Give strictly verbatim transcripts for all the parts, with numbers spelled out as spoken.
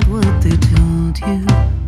forgot what they told you.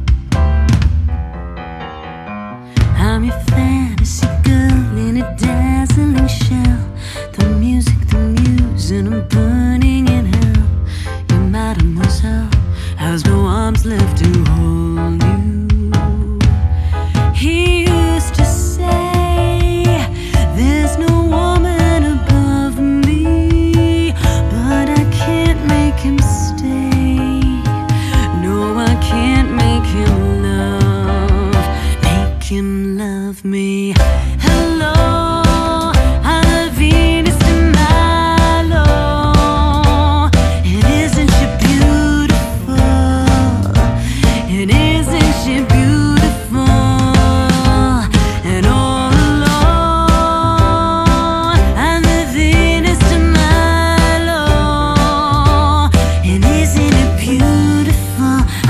I'm your fantasy girl in a dazzling shell. The music, the muse, and I'm burning in hell. You're mademoiselle, has no arms left to hold you. He used to say, there's no woman above me, but I can't make him stay. No, I can't make him love, make him love me. Hello, I'm the Venus de Milo. And isn't she beautiful? And isn't she beautiful? And all alone, I'm the Venus de Milo. And isn't it beautiful?